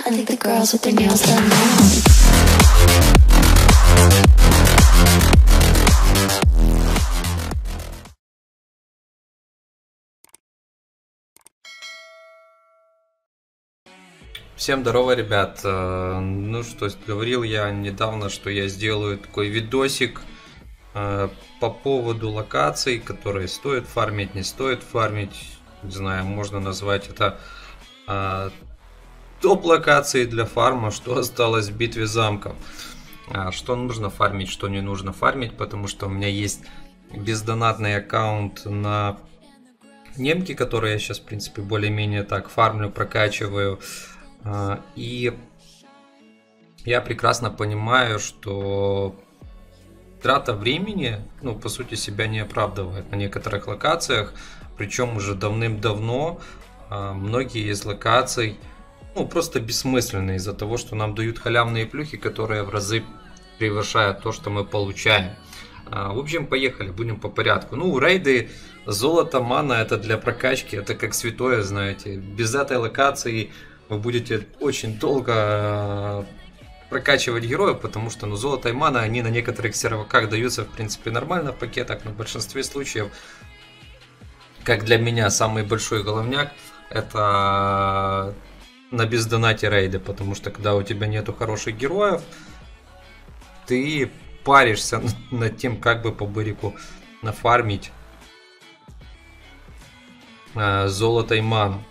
I think the girls with their nails done now. Всем здорово, ребят. Ну что, говорил я недавно, что я сделаю такой видосик по поводу локаций, которые стоит фармить, не стоит фармить. Не знаю, можно назвать это топ локации для фарма, что осталось в битве замков. Что нужно фармить, что не нужно фармить, потому что у меня есть бездонатный аккаунт на немке, который я сейчас, в принципе, более-менее так фармлю, прокачиваю. И я прекрасно понимаю, что трата времени, ну, по сути, себя не оправдывает на некоторых локациях. Причем уже давным-давно многие из локаций, ну, просто бессмысленны из-за того, что нам дают халявные плюхи, которые в разы превышают то, что мы получаем. В общем, поехали, будем по порядку. Ну, рейды, золото, мана, это для прокачки, это как святое, знаете. Без этой локации вы будете очень долго прокачивать героев, потому что, ну, золото и мана, они на некоторых серваках даются, в принципе, нормально в пакетах, но в большинстве случаев, как для меня, самый большой головняк, это на бездонате рейды, потому что, когда у тебя нету хороших героев, ты паришься над тем, как бы по бырику нафармить золото и ману.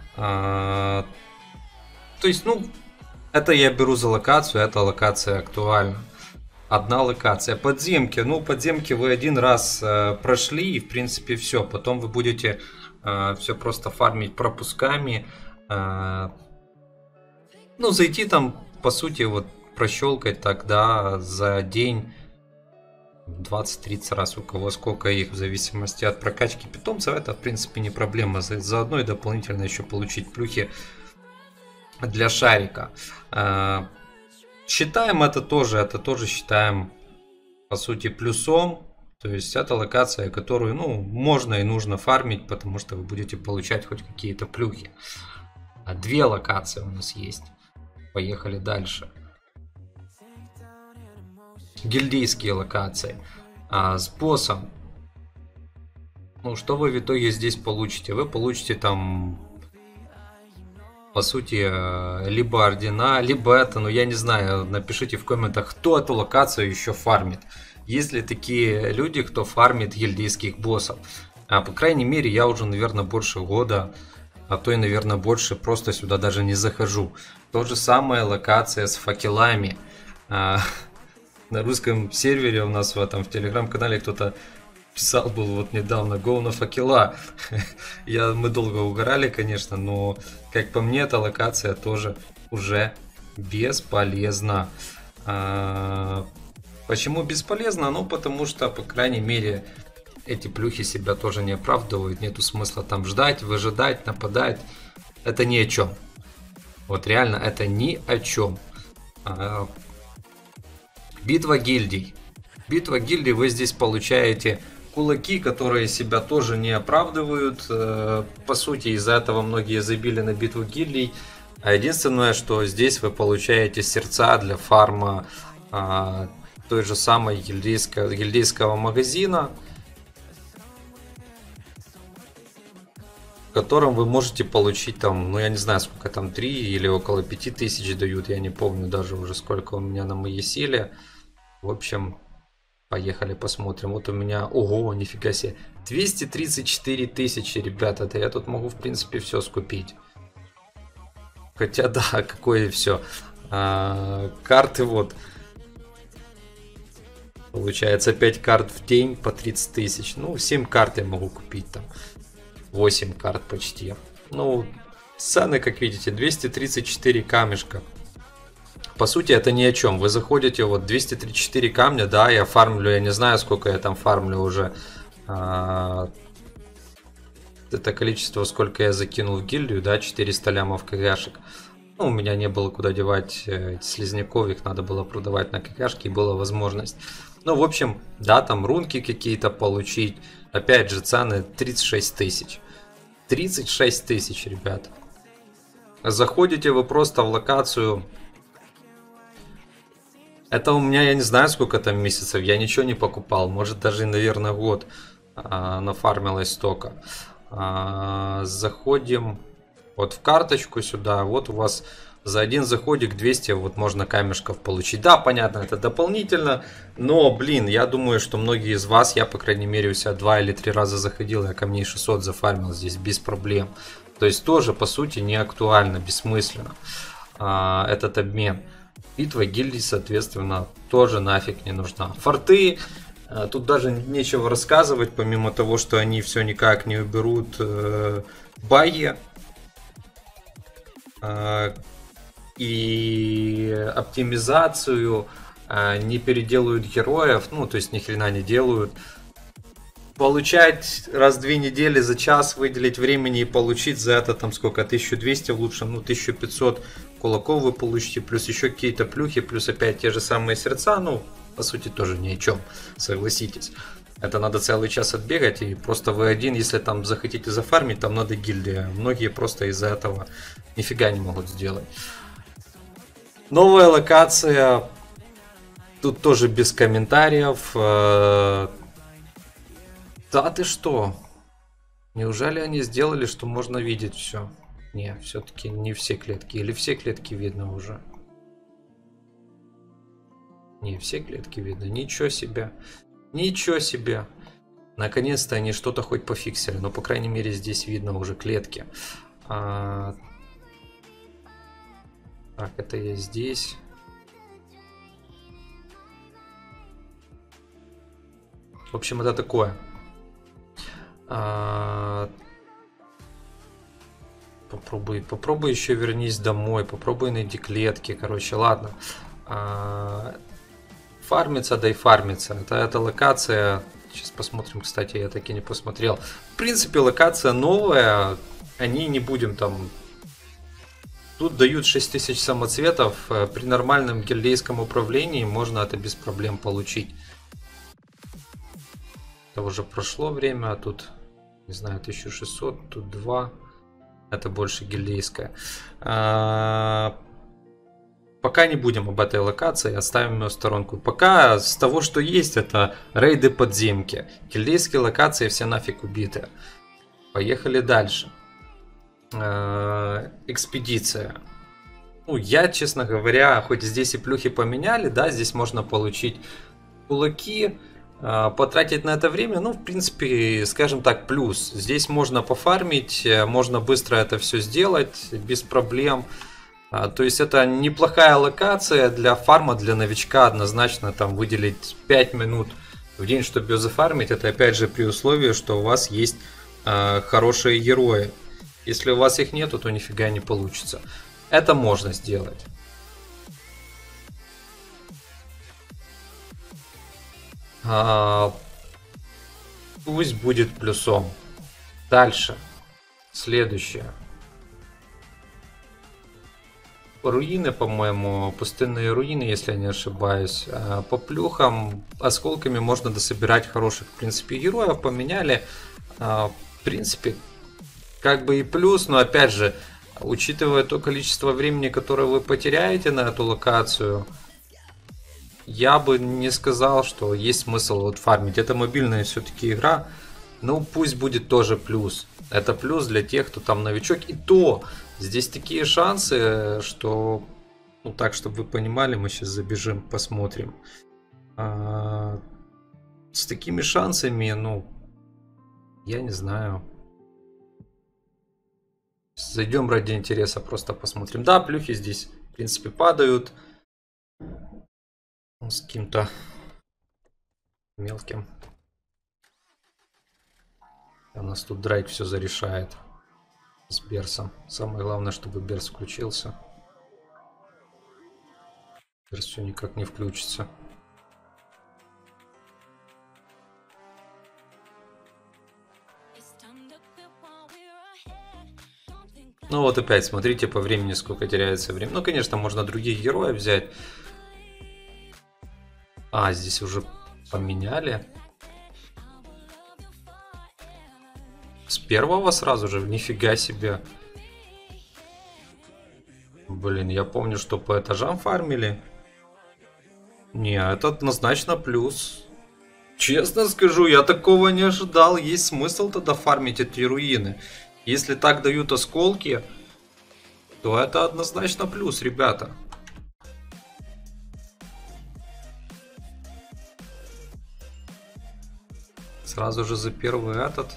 То есть, ну, это я беру за локацию, эта локация актуальна. Одна локация. Подземки. Ну, подземки вы один раз прошли, и в принципе все. Потом вы будете все просто фармить пропусками. Ну, зайти там, по сути, вот прощелкать тогда за день 20-30 раз, у кого сколько их, в зависимости от прокачки питомцев. Это, в принципе, не проблема. Заодно и дополнительно еще получить плюхи для шарика. Считаем это тоже считаем, по сути, плюсом. То есть это локация, которую, ну, можно и нужно фармить, потому что вы будете получать хоть какие-то плюхи. Две локации у нас есть. Поехали дальше. Гильдейские локации. С боссом. Ну, что вы в итоге здесь получите? Вы получите там, по сути, либо ордена, либо это, ну, я не знаю, напишите в комментах, кто эту локацию еще фармит. Есть ли такие люди, кто фармит гильдейских боссов? По крайней мере, я уже, наверное, больше года, а то и, наверное, больше просто сюда даже не захожу. То же самое локация с факелами. На русском сервере у нас в телеграм-канале кто-то писал, был вот недавно, go на факела. Мы долго угорали, конечно, но, как по мне, эта локация тоже уже бесполезна. Почему бесполезна? Ну, потому что, по крайней мере, эти плюхи себя тоже не оправдывают. Нету смысла там ждать, выжидать, нападать. Это ни о чем. Вот реально, это ни о чем. Битва гильдий. Битва гильдий, вы здесь получаете кулаки, которые себя тоже не оправдывают. По сути, из-за этого многие забили на битву гильдий. А единственное, что здесь вы получаете сердца для фарма той же самой гильдейского магазина, в котором вы можете получить там, ну, я не знаю, сколько там, 3 или около 5000 дают, я не помню даже уже, сколько у меня на моей силе. В общем, поехали посмотрим. Вот у меня, ого, нифига себе, 234 тысячи, ребята, это я тут могу, в принципе, все скупить. Хотя, да, какое все. Карты вот. Получается 5 карт в день по 30 тысяч. Ну, 7 карт я могу купить там. 8 карт почти. Ну, цены, как видите, 234 камешка. По сути, это ни о чем. Вы заходите, вот 234 камня, да, я фармлю, я не знаю, сколько я там фармлю уже. Это количество, сколько я закинул в гильдию, да, 400 лямов кгшек. Ну, у меня не было куда девать слизняков, их надо было продавать на кгшки, и была возможность. Ну, в общем, да, там рунки какие-то получить. Опять же, цены 36 тысяч. 36 тысяч, ребят. Заходите вы просто в локацию. Это у меня, я не знаю, сколько там месяцев, я ничего не покупал. Может, даже, наверное, год нафармилось столько. Заходим вот в карточку сюда. Вот у вас за один заходик 200 вот можно камешков получить. Да, понятно, это дополнительно. Но, блин, я думаю, что многие из вас, я, по крайней мере, у себя 2 или 3 раза заходил, я камней 600 зафармил здесь без проблем. То есть тоже, по сути, не актуально, бессмысленно этот обмен. Битва гильдий, соответственно, тоже нафиг не нужна. Форты, тут даже нечего рассказывать, помимо того, что они все никак не уберут баги и оптимизацию, не переделают героев, ну, то есть ни хрена не делают. Получать раз в 2 недели за час, выделить времени и получить за это там сколько, 1200 в лучшем, ну 1500 кулаков вы получите, плюс еще какие-то плюхи, плюс опять те же самые сердца, ну по сути тоже ни о чем, согласитесь. Это надо целый час отбегать, и просто вы один, если там захотите зафармить, там надо гильдия. Многие просто из-за этого нифига не могут сделать. Новая локация, тут тоже без комментариев. Да ты что? Неужели они сделали, что можно видеть все? Не, все-таки не все клетки. Или все клетки видно уже? Не, все клетки видно. Ничего себе. Ничего себе. Наконец-то они что-то хоть пофиксили. Но, по крайней мере, здесь видно уже клетки. Так, это я здесь. В общем, это такое. Попробуй еще вернись домой, попробуй найди клетки, короче, ладно. Фармится, дай фармится. Это локация. Сейчас посмотрим, кстати, я так и не посмотрел. В принципе, локация новая. Они не будем там. Тут дают 6000 самоцветов. При нормальном гильдейском управлении можно это без проблем получить. Это уже прошло время, а тут, не знаю, 1600, тут 2. Это больше гильдейская. Пока не будем об этой локации, оставим ее в сторонку. Пока с того, что есть, это рейды подземки. Гильдейские локации все нафиг убиты. Поехали дальше. Экспедиция. Ну, я, честно говоря, хоть здесь и плюхи поменяли, да, здесь можно получить кулаки, потратить на это время, ну, в принципе, скажем так, плюс. Здесь можно пофармить, можно быстро это все сделать, без проблем. То есть это неплохая локация для фарма, для новичка однозначно, там выделить 5 минут в день, чтобы ее зафармить. Это опять же при условии, что у вас есть хорошие герои. Если у вас их нету, то нифига не получится. Это можно сделать. Пусть будет плюсом. Дальше. Следующее. Руины, по-моему, пустынные руины, если я не ошибаюсь. По плюхам, осколками можно дособирать хороших, в принципе, героев. Поменяли. В принципе, как бы и плюс, но опять же, учитывая то количество времени, которое вы потеряете на эту локацию, я бы не сказал, что есть смысл вот фармить. Это мобильная все-таки игра. Ну, пусть будет тоже плюс. Это плюс для тех, кто там новичок. И то, здесь такие шансы, что... Ну, так, чтобы вы понимали, мы сейчас забежим, посмотрим. С такими шансами, ну, я не знаю. Зайдем ради интереса, просто посмотрим. Да, плюхи здесь, в принципе, падают. С каким-то мелким. У нас тут Драйк все зарешает с Берсом. Самое главное, чтобы Берс включился. Берс все никак не включится. Ну вот опять, смотрите по времени, сколько теряется время. Ну, конечно, можно других героев взять. Здесь уже поменяли. С первого сразу же, нифига себе. Блин, я помню, что по этажам фармили. Не, это однозначно плюс. Честно скажу, я такого не ожидал. Есть смысл тогда фармить эти руины. Если так дают осколки, то это однозначно плюс, ребята. Сразу же за первый этот.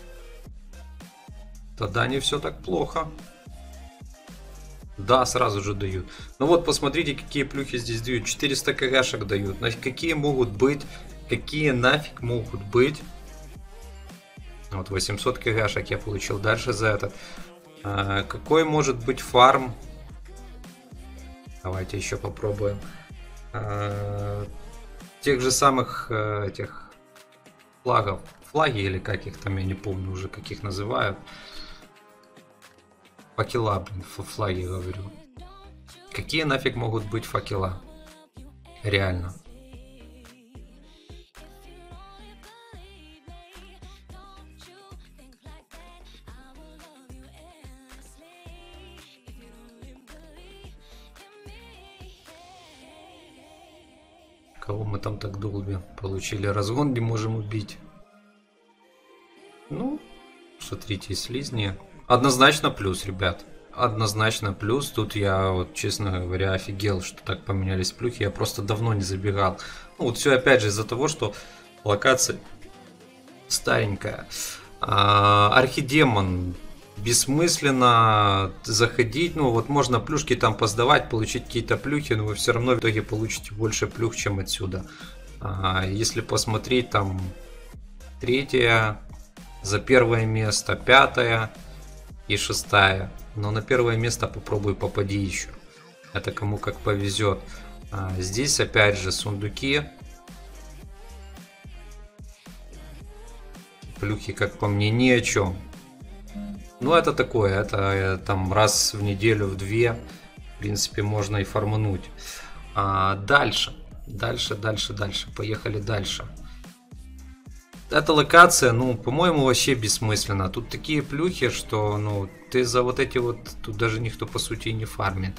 Тогда не все так плохо. Да, сразу же дают. Ну вот, посмотрите, какие плюхи здесь дают. 400 кгшек дают. Какие могут быть? Какие нафиг могут быть? Вот 800 кгшек я получил. Дальше за этот. Какой может быть фарм? Давайте еще попробуем. Тех же самых этих флагов. Флаги или как их там, я не помню уже, как их называют. Факела, блин, флаги говорю. Какие нафиг могут быть факела? Реально. Кого мы там так долбим? Получили разгон, не можем убить. Ну, смотрите, слизни. Однозначно плюс, ребят. Однозначно плюс. Тут я, вот, честно говоря, офигел, что так поменялись плюхи. Я просто давно не забегал. Ну, вот все опять же из-за того, что локация старенькая. Архидемон. Бессмысленно заходить. Ну, вот можно плюшки там поздавать, получить какие-то плюхи, но вы все равно в итоге получите больше плюх, чем отсюда. Если посмотреть, там третья, за первое место, пятая и шестая. Но на первое место попробуй попади еще. Это кому как повезет. Здесь опять же сундуки. Плюхи, как по мне, ни о чем. Ну, это такое, это там раз в неделю, в две, в принципе, можно и фармануть. Дальше. Поехали дальше. Эта локация, ну, по-моему, вообще бессмысленна. Тут такие плюхи, что, ну, ты за вот эти вот, тут даже никто, по сути, и не фармит.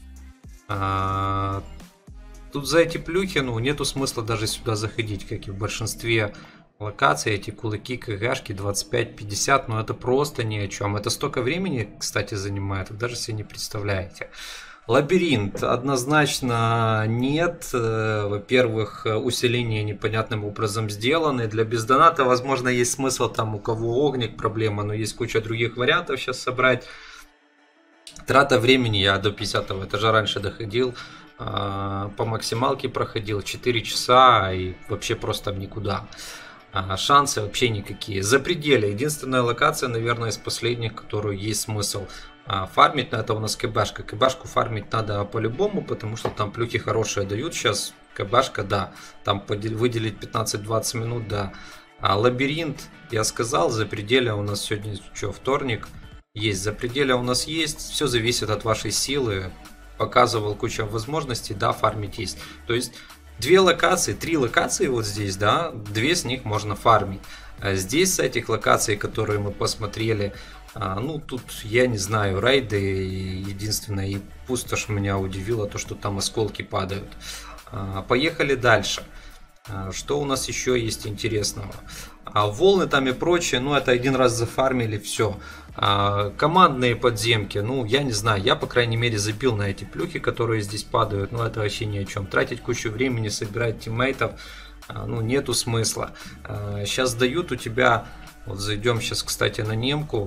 Тут за эти плюхи, ну, нету смысла даже сюда заходить, как и в большинстве локаций. Эти кулаки, кгшки 25-50, но это просто ни о чем. Это столько времени, кстати, занимает, вы даже себе не представляете. Лабиринт однозначно нет. Во-первых, усиления непонятным образом сделаны. Для бездоната, возможно, есть смысл, там у кого огник проблема, но есть куча других вариантов сейчас собрать. Трата времени, я до 50 этажа раньше доходил, по максималке проходил 4 часа и вообще просто в никуда. Шансы вообще никакие. За пределы. Единственная локация, наверное, из последних, которую есть смысл фармить, это у нас КБшка. КБшку фармить надо по-любому, потому что там плюхи хорошие дают. Сейчас КБшка, да. Там выделить 15-20 минут, да. Лабиринт, я сказал, за пределы у нас сегодня, что, вторник, есть. За пределы у нас есть. Все зависит от вашей силы. Показывал кучу возможностей, да, фармить есть. То есть 2 локации, 3 локации вот здесь, да, 2 с них можно фармить. Здесь с этих локаций, которые мы посмотрели, ну тут я не знаю, рейды, единственное, и пустошь меня удивило, то что там осколки падают. Поехали дальше. Что у нас еще есть интересного? Волны там и прочее, ну это один раз зафармили, все. Командные подземки, ну я не знаю, я по крайней мере забил на эти плюхи, которые здесь падают, но это вообще ни о чем. Тратить кучу времени, собирать тиммейтов, ну нету смысла. Сейчас дают у тебя, вот зайдем сейчас, кстати, на немку.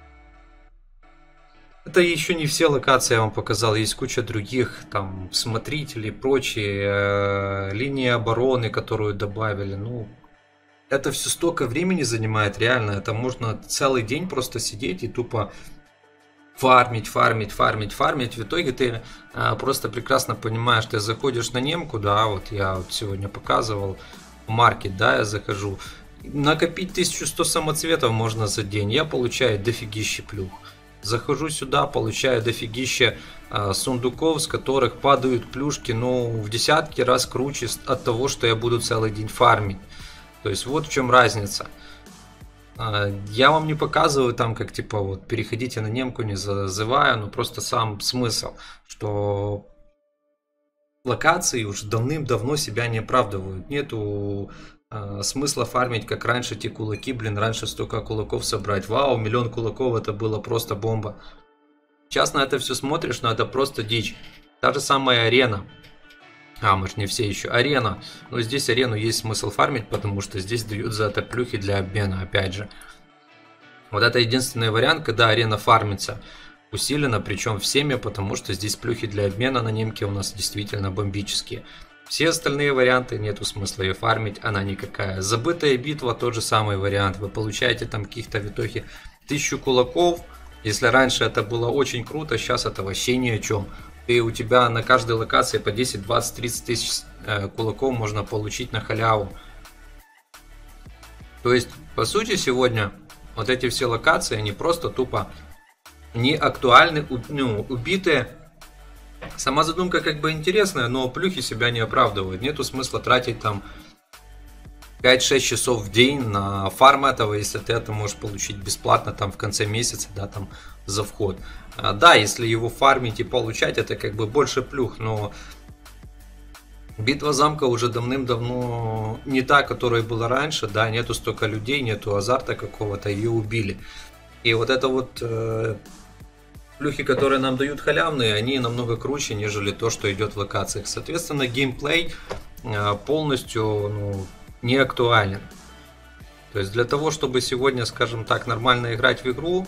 Это еще не все локации я вам показал, есть куча других, там, смотрителей и прочие, линии обороны, которую добавили, ну, это все столько времени занимает, реально, это можно целый день просто сидеть и тупо фармить, в итоге ты просто прекрасно понимаешь, ты заходишь на немку, да, вот я вот сегодня показывал, маркет, да, я захожу, накопить 1100 самоцветов можно за день, я получаю дофигища плюх. Захожу сюда, получаю дофигища сундуков, с которых падают плюшки, ну, в десятки раз круче от того, что я буду целый день фармить. То есть вот в чем разница. Я вам не показываю там, как типа вот переходите на немку, не зазываю, но просто сам смысл, что локации уже давным-давно себя не оправдывают. Нету смысла фармить, как раньше, те кулаки, блин, раньше столько кулаков собрать. Вау, 1 000 000 кулаков, это было просто бомба. Сейчас на это все смотришь, но это просто дичь. Та же самая арена. Мы же не все еще. Арена. Но здесь арену есть смысл фармить, потому что здесь дают за это плюхи для обмена, опять же. Вот это единственный вариант, когда арена фармится усиленно, причем всеми, потому что здесь плюхи для обмена на немке у нас действительно бомбические. Все остальные варианты нету смысла ее фармить, она никакая. Забытая битва, тот же самый вариант. Вы получаете там каких-то в итоге 1000 кулаков. Если раньше это было очень круто, сейчас это вообще ни о чем. И у тебя на каждой локации по 10, 20, 30 тысяч кулаков можно получить на халяву. То есть, по сути, сегодня вот эти все локации, они просто тупо не актуальны, убитые. Сама задумка как бы интересная, но плюхи себя не оправдывают. Нету смысла тратить там 5-6 часов в день на фарм этого, если ты это можешь получить бесплатно там в конце месяца, да, там за вход. Да, если его фармить и получать, это как бы больше плюх, но битва замка уже давным-давно не та, которая была раньше, да, нету столько людей, нету азарта какого-то, ее убили. И вот это вот плюхи, которые нам дают халявные, они намного круче, нежели то, что идет в локациях. Соответственно, геймплей полностью не актуален. То есть для того, чтобы сегодня, скажем так, нормально играть в игру,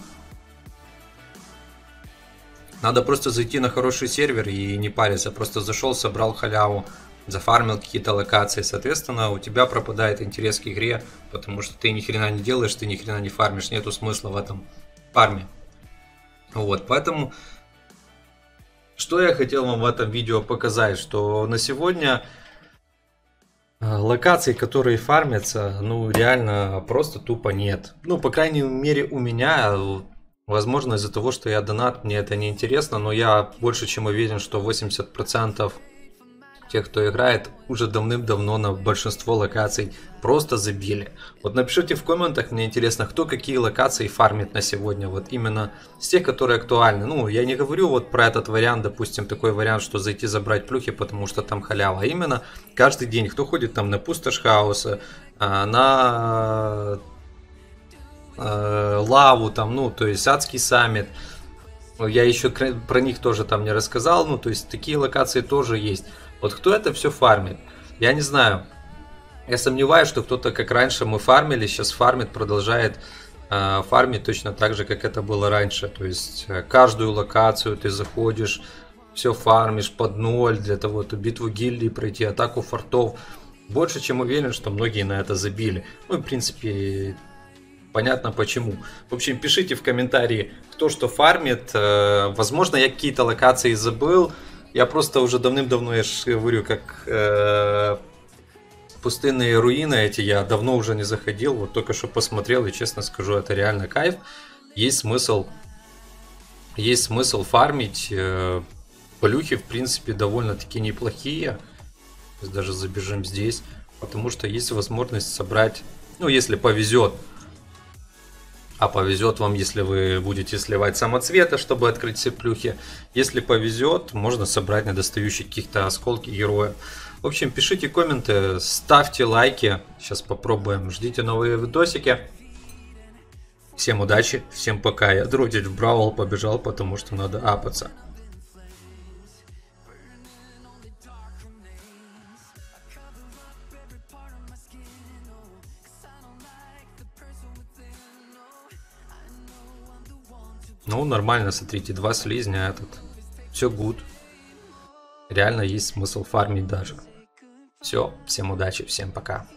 надо просто зайти на хороший сервер и не париться. Просто зашел, собрал халяву, зафармил какие-то локации. Соответственно, у тебя пропадает интерес к игре, потому что ты ни хрена не делаешь, ты ни хрена не фармишь. Нету смысла в этом фарме. Вот, поэтому, что я хотел вам в этом видео показать, что на сегодня локаций, которые фармятся, реально просто тупо нет. По крайней мере, у меня, возможно, из-за того, что я донат, мне это не интересно, но я больше чем уверен, что 80% тех, кто играет, уже давным-давно на большинство локаций просто забили. Вот напишите в комментах, мне интересно, кто какие локации фармит на сегодня, вот именно с тех, которые актуальны. Я не говорю вот про этот вариант, допустим, такой вариант, что зайти забрать плюхи, потому что там халява, а именно каждый день, кто ходит там на пустошь хаоса, на лаву, там, то есть адский саммит. Я еще про них тоже там не рассказал, то есть такие локации тоже есть. Вот кто это все фармит? Я не знаю. Я сомневаюсь, что кто-то, как раньше мы фармили, сейчас фармит, продолжает фармить точно так же, как это было раньше. То есть каждую локацию ты заходишь, все фармишь под ноль для того, эту битву гильдии пройти, атаку фортов. Больше чем уверен, что многие на это забили. В принципе, понятно почему. В общем, пишите в комментарии, кто что фармит. Возможно, я какие-то локации забыл. Я просто уже давным-давно, я же говорю, как пустынные руины эти, я давно уже не заходил, вот только что посмотрел, и честно скажу, это реально кайф. Есть смысл фармить. Плюхи, в принципе, довольно-таки неплохие. Даже забежим здесь, потому что есть возможность собрать, если повезет. А повезет вам, если вы будете сливать самоцветы, чтобы открыть все плюхи. Если повезет, можно собрать недостающие каких-то осколки героя. В общем, пишите комменты, ставьте лайки. Сейчас попробуем. Ждите новые видосики. Всем удачи, всем пока. Я дротить в Бравл побежал, потому что надо апаться. Нормально, смотрите, 2 слизня, все гуд. Реально есть смысл фармить даже. Все, всем удачи, всем пока.